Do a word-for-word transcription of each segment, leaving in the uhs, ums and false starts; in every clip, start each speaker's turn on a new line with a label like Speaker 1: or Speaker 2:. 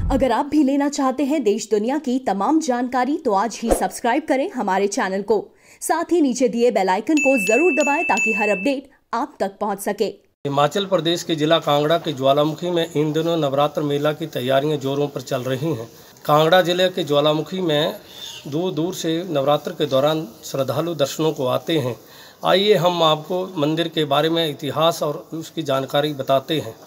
Speaker 1: अगर आप भी लेना चाहते हैं देश दुनिया की तमाम जानकारी तो आज ही सब्सक्राइब करें हमारे चैनल को। साथ ही नीचे दिए बेल आइकन को जरूर दबाएं ताकि हर अपडेट आप तक पहुंच सके।
Speaker 2: हिमाचल प्रदेश के जिला कांगड़ा के ज्वालामुखी में इन दिनों नवरात्र मेला की तैयारियां जोरों पर चल रही हैं। कांगड़ा जिले के ज्वालामुखी में दूर दूर से नवरात्र के दौरान श्रद्धालु दर्शनों को आते हैं। आइए हम आपको मंदिर के बारे में इतिहास और उसकी जानकारी बताते हैं।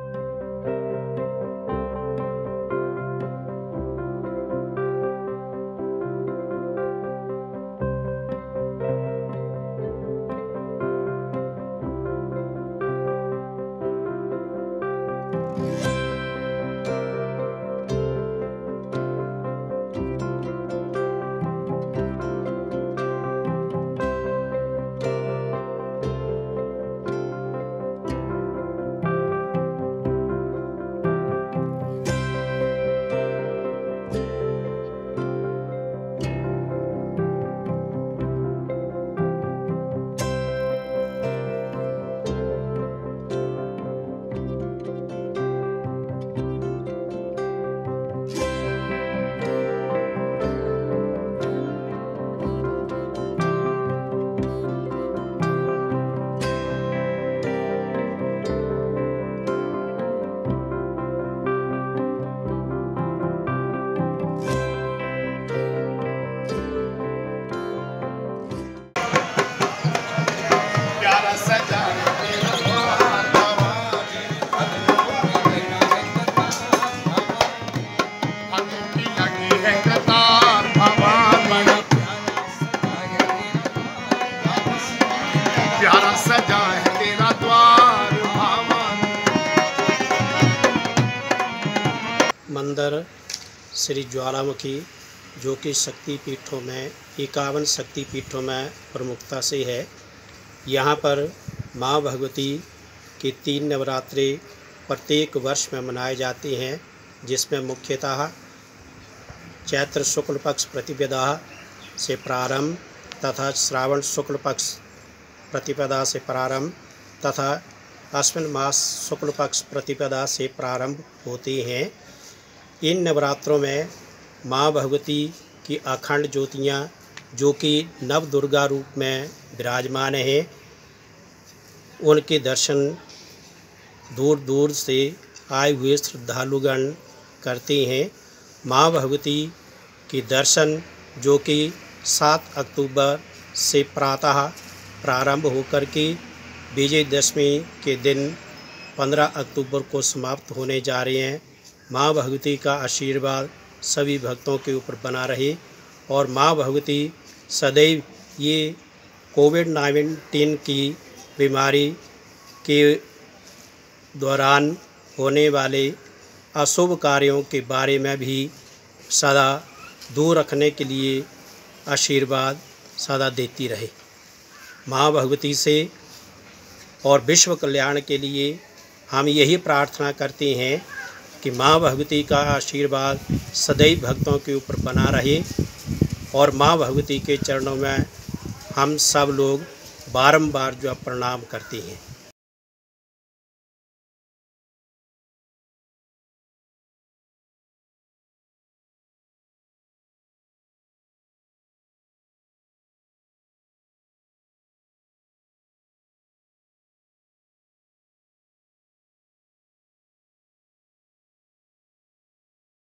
Speaker 3: मंदिर श्री ज्वालामुखी जो कि शक्ति पीठों में इक्यावन शक्ति पीठों में प्रमुखता से है। यहाँ पर माँ भगवती की तीन नवरात्रि प्रत्येक वर्ष में मनाए जाते हैं, जिसमें मुख्यतः चैत्र शुक्ल पक्ष प्रतिपदा से प्रारंभ तथा श्रावण शुक्ल पक्ष प्रतिपदा से प्रारंभ तथा अश्विन मास शुक्ल पक्ष प्रतिपदा से प्रारंभ होते हैं। इन नवरात्रों में माँ भगवती की अखंड ज्योतियाँ जो कि नव दुर्गा रूप में विराजमान हैं, उनके दर्शन दूर दूर से आए हुए श्रद्धालुगण करते हैं। माँ भगवती के दर्शन जो कि सात अक्टूबर से प्रातः प्रारंभ होकर के विजयदशमी के दिन पंद्रह अक्टूबर को समाप्त होने जा रहे हैं। माँ भगवती का आशीर्वाद सभी भक्तों के ऊपर बना रहे और माँ भगवती सदैव ये कोविड नाइन्टीन की बीमारी के दौरान होने वाले अशुभ कार्यों के बारे में भी सदा दूर रखने के लिए आशीर्वाद सदा देती रहे। माँ भगवती से और विश्व कल्याण के लिए हम यही प्रार्थना करते हैं कि माँ भगवती का आशीर्वाद सदैव भक्तों के ऊपर बना रहे और माँ भगवती के चरणों में हम सब लोग बारंबार जो प्रणाम करते हैं।